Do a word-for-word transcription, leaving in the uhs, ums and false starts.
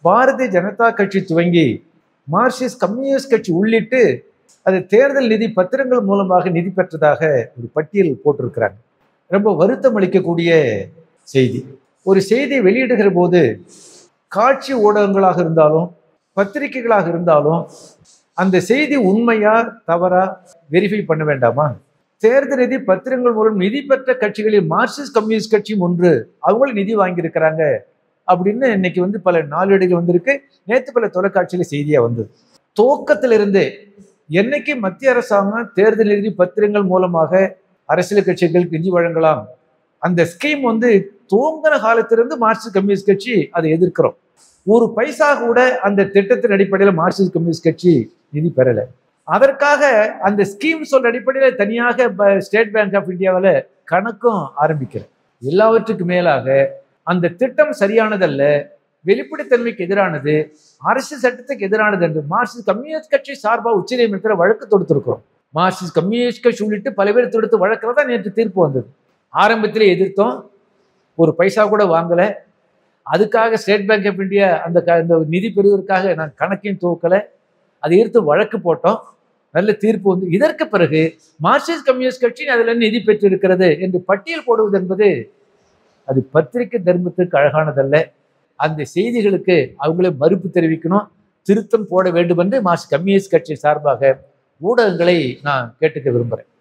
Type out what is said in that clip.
பாரதிய ஜனதா கட்சி துவங்கி Marxist communist கட்சி உள்ளிட்டு அது தேர்தல் நிதி பத்திரங்கள் மூலமாக நிதி பெற்றதாக ஒரு பட்டியல் போட்டிருக்கிறாங்க. ரொம்ப வருத்தம் அளிக்கக்கூடிய செய்தி. ஒரு செய்தி வெளியிடுகிற போது காட்சி ஊடகங்களாக இருந்தாலும் பத்திரிகைகளாக இருந்தாலும் அந்த செய்தி உண்மையா தவறா வெரிஃபை பண்ண வேண்டாமா? தேர்தல் நிதி பத்திரங்கள் மூலம் நிதி பெற்ற கட்சிகளில் மார்க்சிஸ்ட் கம்யூனிஸ்ட் கட்சியும் ஒன்று. அவங்களும் நிதி வாங்கியிருக்கிறாங்க அப்படின்னு இன்னைக்கு வந்து பல நாளேடுகள் வந்திருக்கு. நேற்று பல தொலைக்காட்சியில செய்தியா வந்தது. துவக்கத்திலிருந்தே என்னைக்கு மத்திய அரசாங்கம் தேர்தல் நிதி பத்திரங்கள் மூலமாக அரசியல் கட்சிகளுக்கு நிதி வழங்கலாம், அந்த ஸ்கீம் வந்து துவங்கின காலத்திலிருந்து மார்க்சிஸ்ட் கம்யூனிஸ்ட் கட்சி அதை எதிர்க்கிறோம். ஒரு பைசா கூட அந்த திட்டத்தின் அடிப்படையில் மார்க்சிஸ்ட் கம்யூனிஸ்ட் கட்சி நிதி பெறலை. அதற்காக அந்த ஸ்கீம் சொல்ற அடிப்படையில் தனியாக ஸ்டேட் பேங்க் ஆஃப் இந்தியாவில் கணக்கும் ஆரம்பிக்கிறேன். எல்லாவற்றுக்கும் மேலாக அந்த திட்டம் சரியானதல்ல, வெளிப்படைத்தன்மைக்கு எதிரானது, அரசியல் சட்டத்துக்கு எதிரானது என்று மார்க்சிஸ்ட் கம்யூனிஸ்ட் கட்சி சார்பாக உச்ச நீதிமன்றத்தில் வழக்கு தொடுத்திருக்கிறோம். மார்க்சிஸ்ட் கம்யூனிஸ்ட் கட்சி உள்ளிட்டு பல பேர் தொடுத்து வழக்கில் தான் நேற்று தீர்ப்பு வந்தது. ஆரம்பத்திலே எதிர்த்தோம், ஒரு பைசா கூட வாங்கலை. அதுக்காக ஸ்டேட் பேங்க் ஆஃப் இந்தியா அந்த அந்த நிதி பெறுவதற்காக நான் கணக்கையும் துவக்கலை. அதை எதிர்த்து வழக்கு போட்டோம். நல்ல தீர்ப்பு வந்து இதற்கு பிறகு மார்க்சிஸ்ட் கம்யூனிஸ்ட் கட்சி அதில் நிதி பெற்றிருக்கிறது என்று பட்டியல் போடுவது என்பது அது பத்திரிகை தர்மத்துக்கு அழகானதல்ல. அந்த செய்திகளுக்கு அவங்களே மறுப்பு தெரிவிக்கணும், திருத்தம் போட வேண்டும் என்று மார்க்சிஸ்ட் கம்யூனிஸ்ட் கட்சி சார்பாக ஊடகங்களை நான் கேட்டுக்க விரும்புகிறேன்.